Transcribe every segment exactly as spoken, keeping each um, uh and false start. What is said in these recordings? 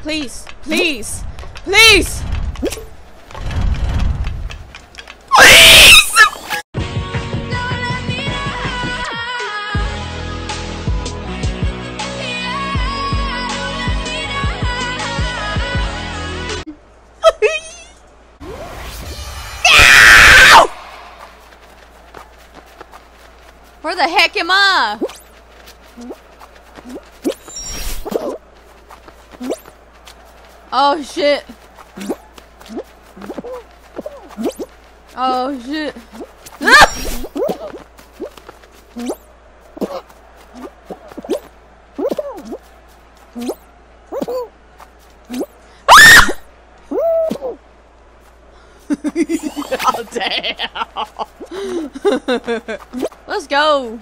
Please, please, please! Where the heck am I? Oh shit. Oh shit. Ah! Oh damn. Let's go.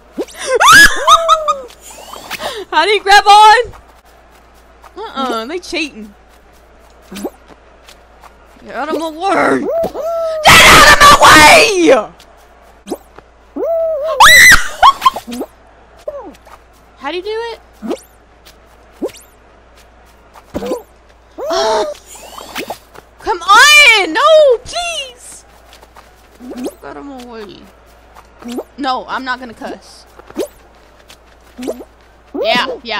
How do you grab on? Uh-uh, they cheating. Get out of my way! Get out of my way! How do you do it? Uh, come on! No, please! Get out of my way. No, I'm not gonna cuss. Yeah, yeah.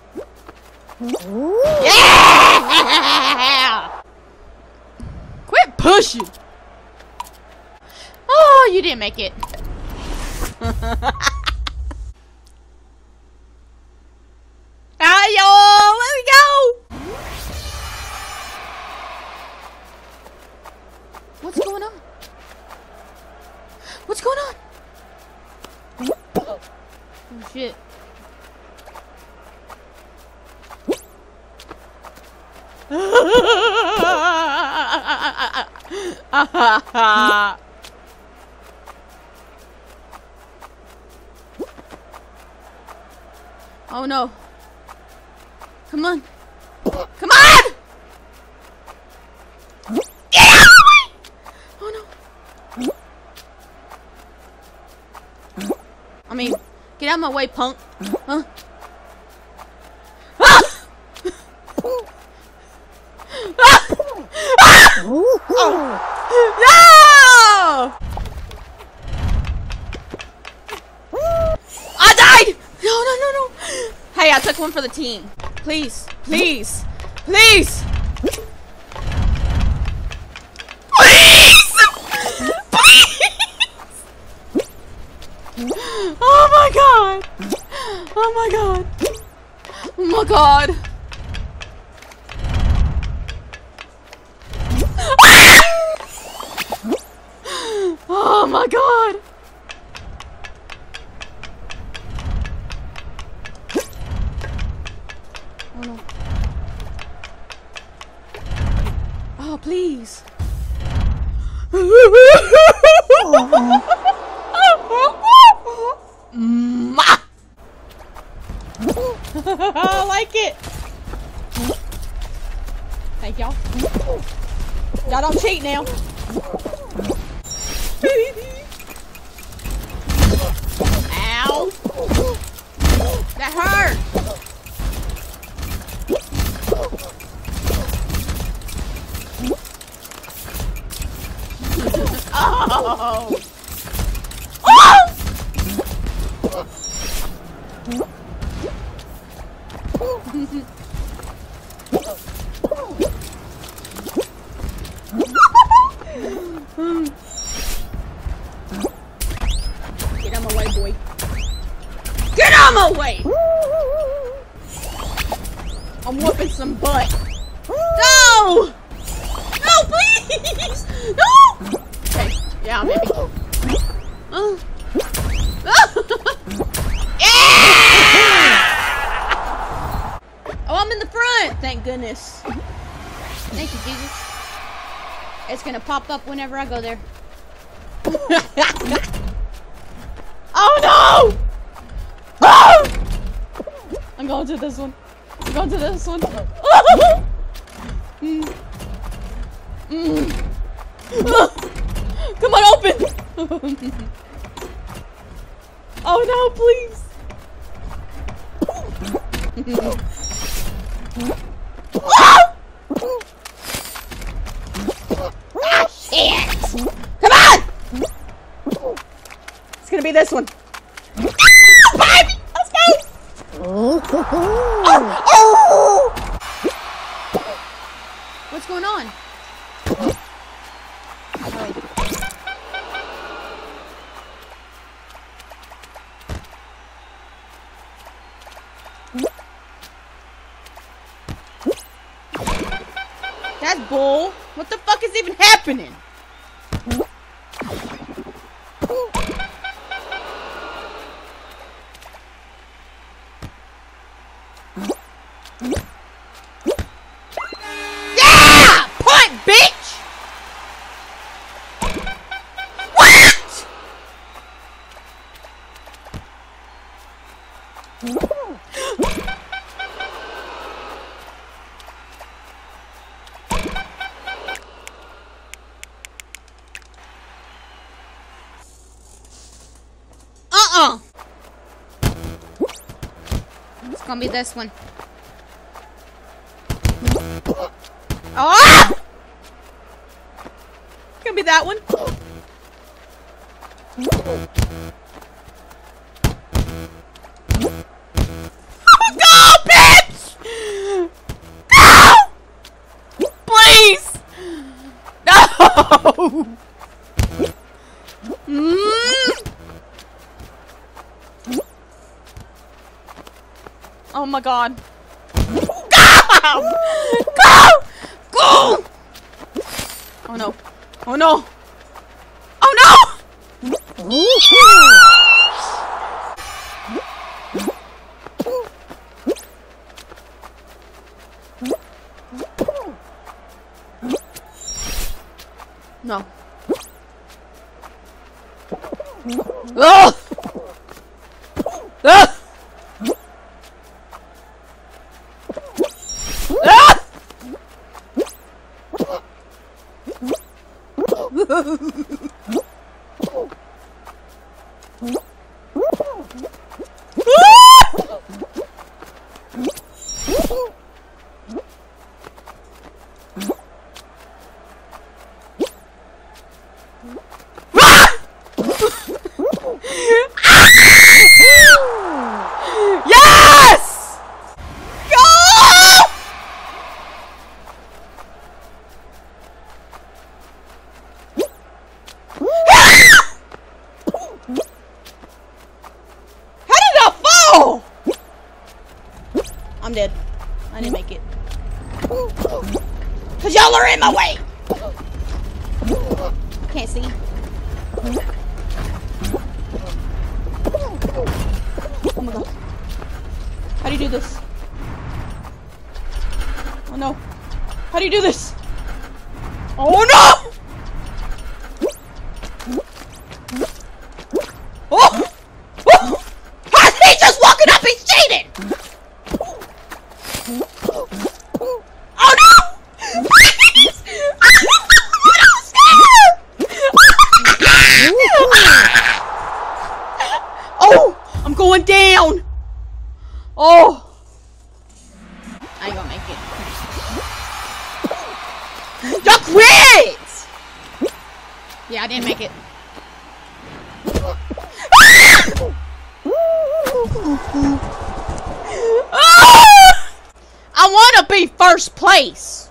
Yeah! Quit pushing! Oh, you didn't make it. Ah, y'all, let me go! What's going on? What's going on? Oh shit. Oh no. Come on. Come on! Get out of the way! Oh no. I mean, get out of my way, punk. Huh? Ah! Oh. No! I died! No, no, no, no. Hey, I took one for the team. Please, please, please. Please! Please! Oh my god. Oh my god. Oh my god. Oh my god! Oh no. Oh please. I like it. Thank y'all. Y'all don't cheat now. Ow! That hurt! Oh! Oh! Get out of my way, boy. Get out of my way! I'm whooping some butt. No! No, please! No! Okay, yeah, maybe. Uh. Yeah! Oh, I'm in the front! Thank goodness. Thank you, Jesus. It's gonna pop up whenever I go there. Oh no! Oh! I'm going to this one. I'm going to this one. mm. Mm. Come on, open! Oh no, please! be this one. Ah, baby! Let's go! Oh, oh. What's going on? Oh. That's bull. What the fuck is even happening? Yeah! Punt, bitch! What? Uh-uh. It's gonna be this one. Ah! It's gonna be that one. Go, bitch! Go! Please! No! Mm. Oh my god. Go! Go! Go! Oh no. Oh no. Oh no! No. Oh! Ah! Yes! Go! How did I fall? I'm dead. I didn't make it. Cause y'all are in my way. Can't see. Oh my god. How do you do this? Oh no. How do you do this? Oh no! Oh! Oh! How's he just walking up? He's cheating! Oh no! Please! I'm scared! Oh! I'm going down! Oh! I ain't gonna make it. Y'all quit! Yeah, I didn't make it. I want to be first place.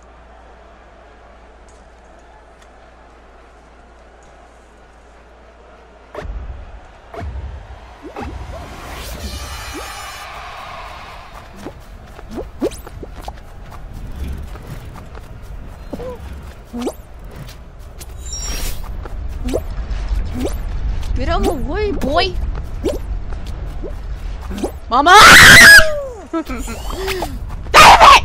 Get out of my way, boy. Mama! Damn it!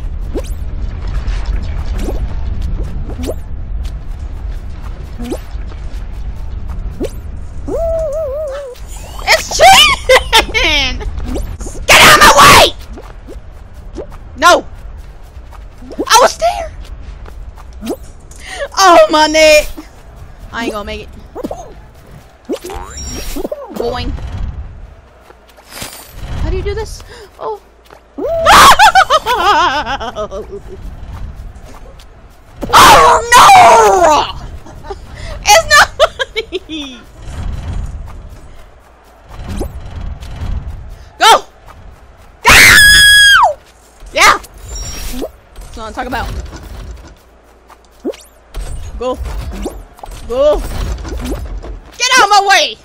It's cheating! Get out of my way! No! I was there! Oh, my neck! I ain't gonna make it. Boing. How do you do this? Oh. Oh no! It's not funny! That's what I'm talking about. Go. Go. Get out of my way!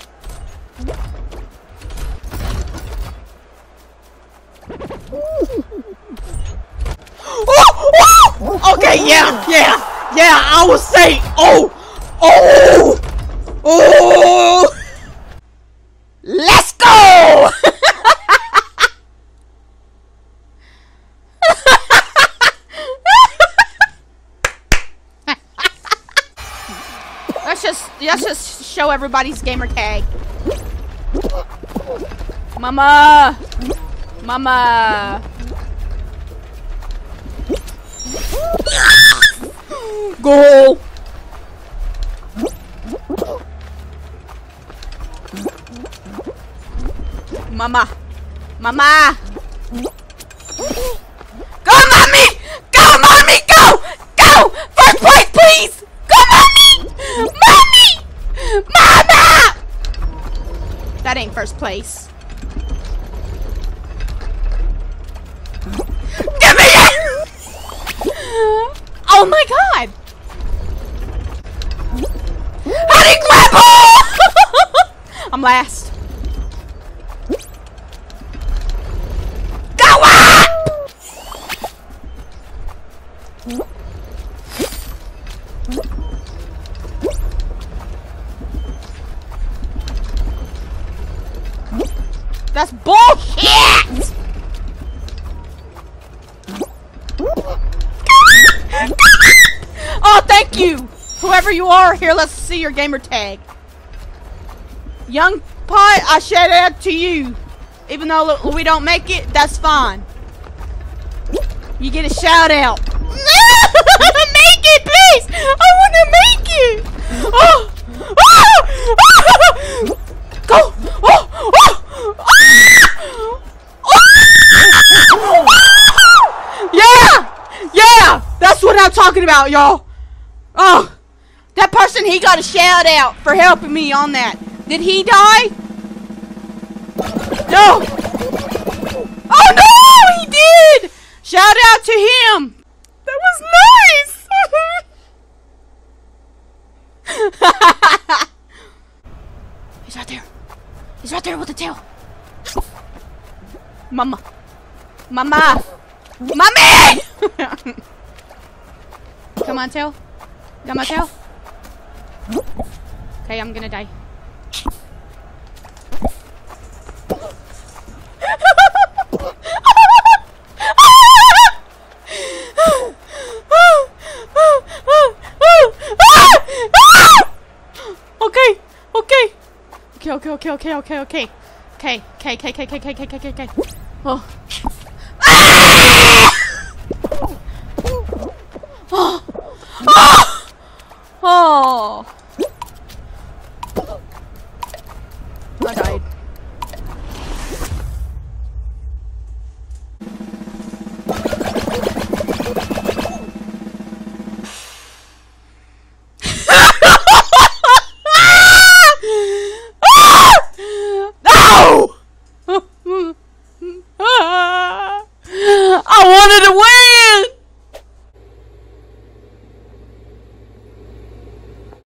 Oh, oh! Okay, yeah, yeah, yeah, I was saying, oh, oh, oh! Let's go! Let's just let's just show everybody's gamer tag. Mama, mama. Goal. Mama, mama. Go, mommy! Go, mommy! Go! Go! First place, please! Go, mommy! Mommy! Mama! That ain't first place. Give me it! Oh my god! Honey grapple! I'm last. Go on! That's bullshit! Oh, thank you! Whoever you are, here, let's see your gamer tag. Young Pot, I shout out to you. Even though we don't make it, that's fine. You get a shout out. Make it, please! I want to make it! Oh! Oh! Oh! Go! Oh! Oh! Oh! Yeah! Yeah! That's what I'm talking about, y'all. Oh! That person, he got a shout out for helping me on that. Did he die? No! Oh no! He did! Shout out to him! That was nice! He's right there. He's right there with the tail. Mama. Mama! Mommy! Come on, tail. Got my tail? Okay, I'm gonna die. Okay, okay, okay, okay, okay, okay, okay, okay, okay, okay, okay, okay, okay, okay, okay. Oh.